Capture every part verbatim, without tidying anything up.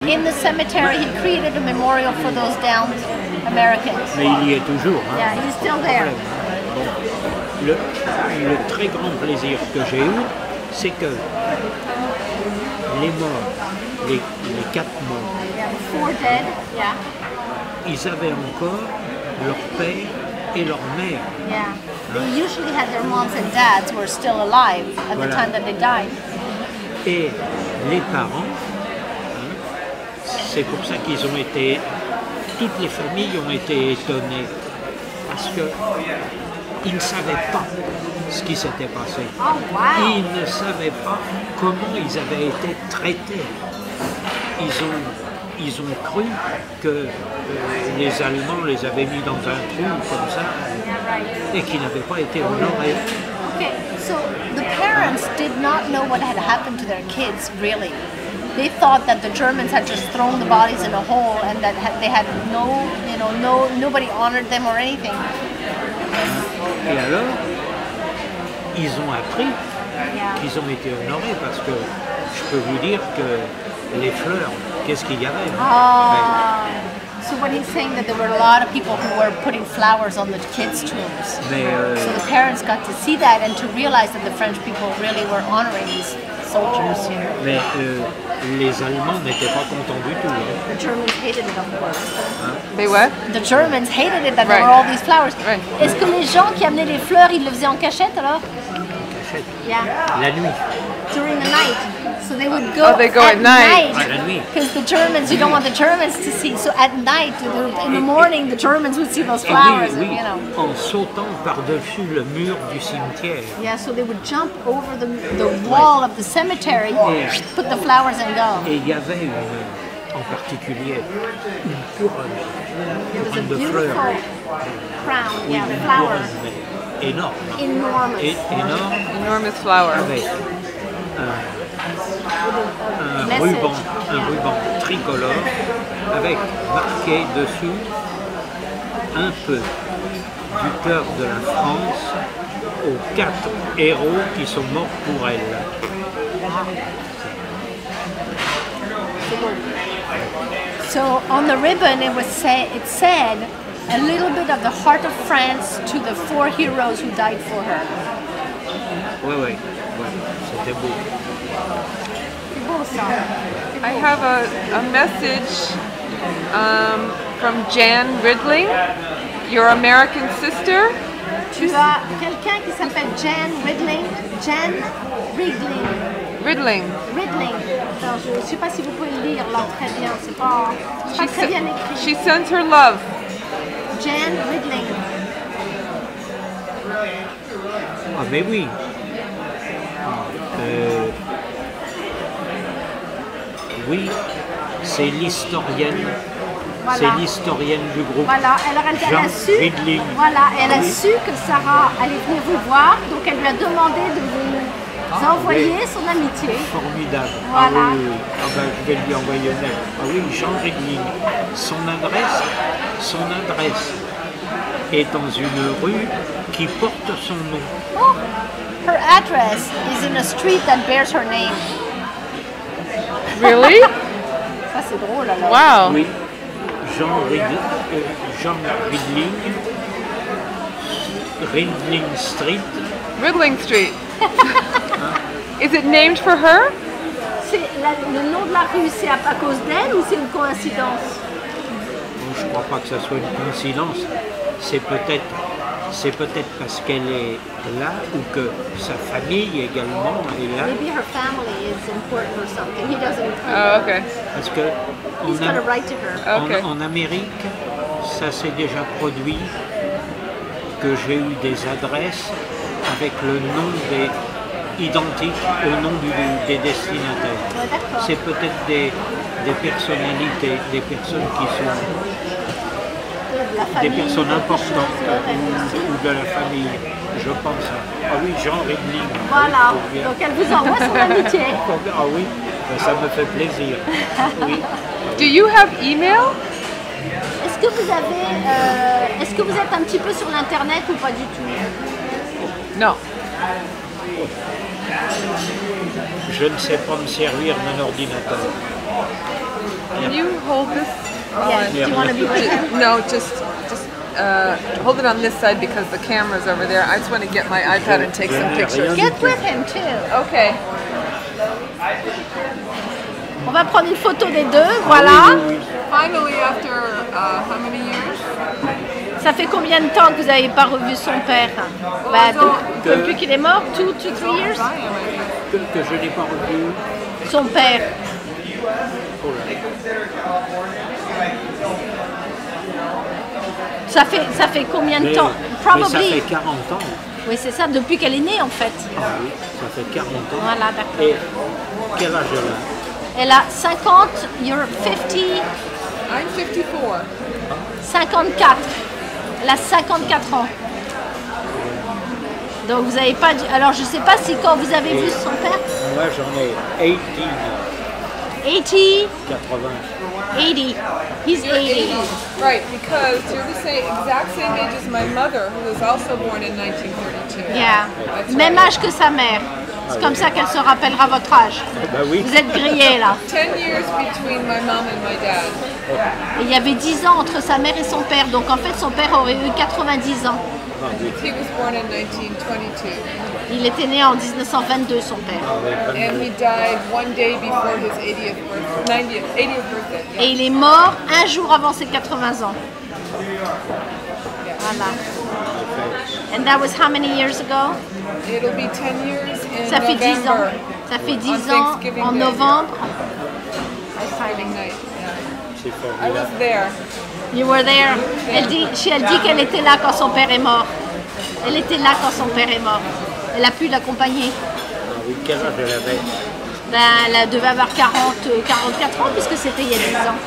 In the cemetery, he created a memorial for those downed Americans. Mais il y est toujours. Hein, yeah, he's still there. Bon. Le, le très grand plaisir que j'ai eu, c'est que les morts, les, les quatre morts, yeah, four dead. Yeah. Ils avaient encore leur père et leur mère. Yeah. They usually had their moms and dads who were still alive at Voilà. the time that they died. Et les parents, hein, c'est pour ça qu'ils ont été, toutes les familles ont été étonnées, parce que ils ne savaient pas ce qui s'était passé. Oh, wow. Ils ne savaient pas comment ils avaient été traités. Ils ont, ils ont cru que euh, les Allemands les avaient mis dans un trou comme ça et qu'ils n'avaient pas été honorés. Okay, so the parents did not know what had happened to their kids, really. They thought that the Germans had just thrown the bodies in a hole and that ha- they had no, you know, no, nobody honored them or anything. Et alors, ils ont appris Yeah. qu'ils ont été honorés parce que je peux vous dire que les fleurs, qu'est-ce qu'il y avait? Ah, so what he's saying that there were a lot of people who were putting flowers on the kids' tombs. Mais, mais, euh, So the parents got to see that and to realize that the French people really were honoring these soldiers here. mais euh, les Allemands n'étaient pas contents du tout. Hein. The Germans hated it, of course. They what? The Germans hated it that Right. there were all these flowers. Right. Est-ce que les gens qui amenaient les fleurs, ils le faisaient en cachette alors? Cachette. Yeah, La nuit. during the night. So they would go, Oh, they go at night. Ah, la nuit. Because the Germans, you don't want the Germans to see. So at night, in the morning, the Germans would see those Et flowers, oui, oui, you know. en sautant par-dessus le mur du cimetière. Yeah, so they would jump over the, the wall of the cemetery, Yeah. put the flowers and go. Et il y avait une, en particulier une couronne, It was a couronne de beautiful fleurs. crown, Oui, yeah, une flower. couronne mais énorme. Enormous. Et, énorme Enormous flower. avec un, un Message, ruban, un yeah. ruban tricolore avec marqué dessus un peu du cœur de la France aux quatre héros qui sont morts pour elle. So on the ribbon, it was say, it said a little bit of the heart of France to the four heroes who died for her. Oui, oui, ouais, c'était beau. C'est beau ça. I have a, a message um, from Jan Ridling, your American sister. Tu as quelqu'un qui s'appelle Jan Ridling. Jan Ridling. Ridling. Ridling. Alors, je ne sais pas si vous pouvez le lire là très bien. C'est pas, c'est pas She, très bien se- écrit. she sends her love. Jan Ridling. Ah mais oui. Euh, oui, c'est l'historienne. Voilà. C'est l'historienne du groupe. Voilà, alors elle, elle Jean a su, Ridling. voilà, elle a Oui. su que Sarah allait venir vous voir, donc elle lui a demandé de vous envoyer oui. son amitié. Formidable. Voilà. Ah oui, oui, oui. Ah ben, je vais lui envoyer une lettre. Ah oui, Jean Ridling. Son adresse, son adresse est dans une rue qui porte son nom. Oh, her address is in a street that bears her name. Really? Ça c'est drôle alors. Wow. Oui, Jean, Rid- euh, Jean Ridling, Ridling Street. Ridling Street. Is it named for her? C'est la- le nom de la rue, c'est à, à cause d'elle ou c'est une coïncidence? Bon, je ne crois pas que ça soit une coïncidence. C'est peut-être, c'est peut-être parce qu'elle est là ou que sa famille également est là. Maybe her family is important or something. He doesn't. Oh, okay. Parce que He's en, got a Am- right to her. en- Okay. en Amérique, ça s'est déjà produit que j'ai eu des adresses avec le nom des identique au nom du, des destinataires. Ouais, d'accord. C'est peut-être des, des personnalités, des personnes qui sont La des famille, personnes quelque importantes chose, ouais, ou, ou de la famille, je pense. Ah oui, Jean Ridling. Voilà, Oui, faut bien. donc elle vous envoie son amitié. Ah oui, ben, ça me fait plaisir. Oui. Do you have email? Est-ce que vous avez, euh, est-ce que vous êtes un petit peu sur l'internet ou pas du tout? No. Je ne sais pas me servir d'un ordinateur. hold this? Yes. Do you want to be with him? No, just just uh, hold it on this side because the camera's over there. I just want to get my iPad and take some pictures. Get with him too. Okay. On va prendre une photo des deux, voilà. Finally, after uh, how many years? Ça fait combien de temps que vous n'avez pas revu son père? Bah, de- Que- depuis qu'il est mort, two to three years. Que, que je n'ai pas revu. Son père. Oh là. Ça fait, ça fait combien de Mais, temps? mais ça Probably. fait quarante ans. Oui, c'est ça, depuis qu'elle est née en fait. Ah oui, ça fait quarante ans. Voilà, d'accord. Et quel âge elle a? Elle a cinquante, you're fifty, I'm fifty-four. cinquante-quatre. Elle a cinquante-quatre ans. Donc vous n'avez pas... dû- Alors je ne sais pas si quand vous avez vu son père, Moi j'en ai eighty, quatre-vingts. eighty. He's eighty. Right, because you're the same exact same age as my mother, who was also born in nineteen thirty-two. Yeah. That's Même right. âge que sa mère. C'est comme ça qu'elle se rappellera votre âge. Bah oui. Vous êtes grillés là. Ten years between my mom and my dad. Et il y avait dix ans entre sa mère et son père. Donc en fait son père aurait eu quatre-vingt-dix ans. Ah oui. He was born in nineteen twenty-two, Il était né en dix-neuf cent vingt-deux, son père. Ah oui, and he died one day before his eightieth birthday. ninetieth, eightieth birthday. Yeah. Et il est mort un jour avant ses quatre-vingts ans. Voilà. And that was how many years ago? It'll be ten years in Ça fait dix ans. November. Ça fait On dix ans Thanksgiving en Day. novembre. Thanksgiving night. Yeah. c'est I was formidable. there. You were there. Elle dit, elle dit qu'elle était là quand son père est mort. Elle était là quand son père est mort. Elle a pu l'accompagner. Ah oui, quel âge elle avait? Ben, elle devait avoir quarante, quarante-quatre ans puisque c'était il y a dix ans.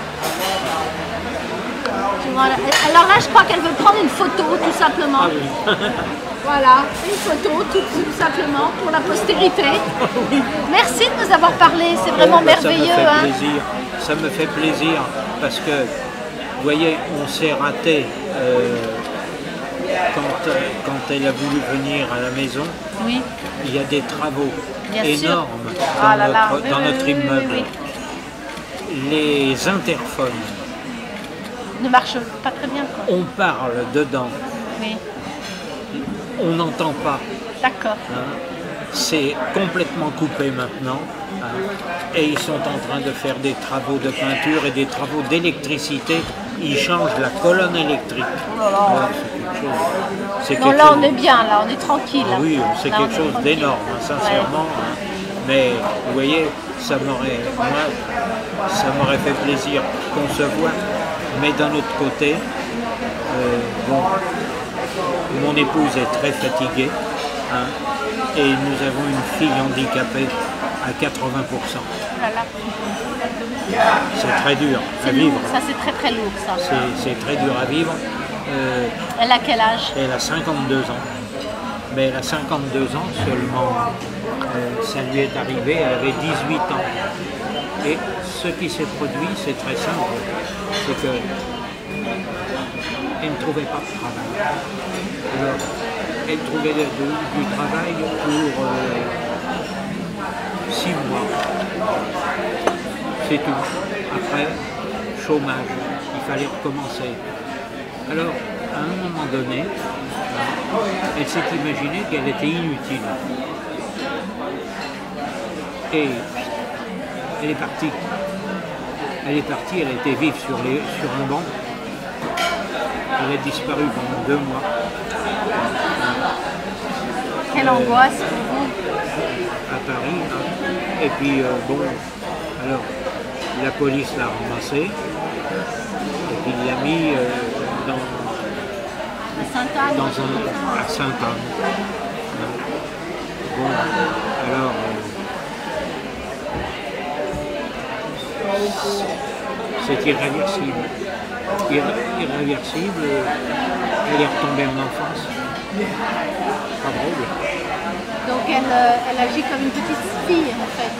Tu vois, alors là, je crois qu'elle veut prendre une photo tout simplement. Ah oui. Voilà, une photo tout, tout simplement pour la postérité. Merci de nous avoir parlé, c'est vraiment Eh ben, merveilleux. Ça me fait Hein. plaisir. Ça me fait plaisir parce que, vous voyez, on s'est raté euh, quand, euh, quand elle a voulu venir à la maison. Oui, Il y a des travaux Bien sûr. énormes dans, Ah là là, notre, oui, dans oui, notre oui, oui, immeuble. oui. Les interphones, ne marche pas très bien quoi. on parle dedans, Oui, on n'entend pas. d'accord. hein. C'est complètement coupé maintenant. hein. Et ils sont en train de faire des travaux de peinture et des travaux d'électricité. Ils changent la colonne électrique. Alors, c'est quelque chose- c'est Non, quelque là chose- on est bien, là on est tranquille. Ah oui, c'est Là, on quelque est chose tranquille. d'énorme, hein, sincèrement. hein. Mais vous voyez, ça m'aurait, moi, ça m'aurait fait plaisir qu'on se voit. Mais d'un autre côté, euh, bon, mon épouse est très fatiguée, hein, et nous avons une fille handicapée à quatre-vingts pour cent. Oh là là. C'est très dur à C'est vivre. lourd, ça c'est très très lourd ça. C'est, c'est très dur à vivre. Euh, Elle a quel âge? Elle a cinquante-deux ans. Mais elle a cinquante-deux ans seulement. euh, ça lui est arrivé, elle avait dix-huit ans. Et ce qui s'est produit, c'est très simple. C'est que elle ne trouvait pas de travail. Alors, elle trouvait de- de- du travail pour euh, six mois. C'est tout. Après, chômage. Il fallait recommencer. Alors, à un moment donné, elle s'est imaginée qu'elle était inutile. Et elle est partie. Elle est partie, elle a été vivre sur, les, sur un banc. Elle a disparu pendant deux mois. Quelle angoisse pour vous. À Paris. hein. Et puis, euh, bon, alors, la police l'a ramassée. Et puis, il l'a mis euh, dans, À Sainte-Anne. dans un, à Sainte-Anne. Bon, alors, euh, c'est irréversible. Irré- irréversible, elle est retombée en enfance. Pas drôle. Donc elle, euh, elle agit comme une petite fille en fait.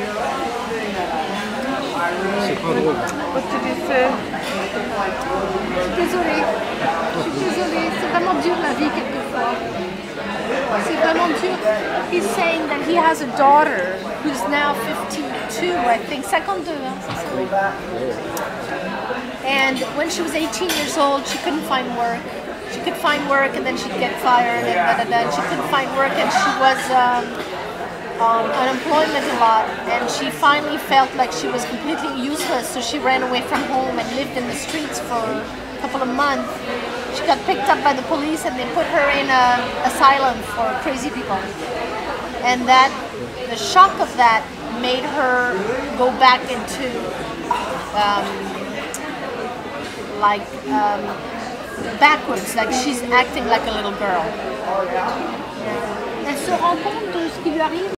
C'est pas drôle. What did you say? Je suis désolée. Je suis désolée. C'est vraiment dur la vie quelquefois. C'est vraiment dur. He's saying that he has a daughter who's now fifty-two, I think, fifty-two, hein, c'est ça? And when she was eighteen years old, she couldn't find work. She could find work and then she'd get fired and da, da, da, and she couldn't find work and she was um, um, unemployment a lot, and she finally felt like she was completely useless, so she ran away from home and lived in the streets for a couple of months. She got picked up by the police and they put her in an asylum for crazy people. And that, the shock of that made her go back into um, like um, backwards, like she's acting like a little girl. Elle se rend compte de ce qui lui arrive.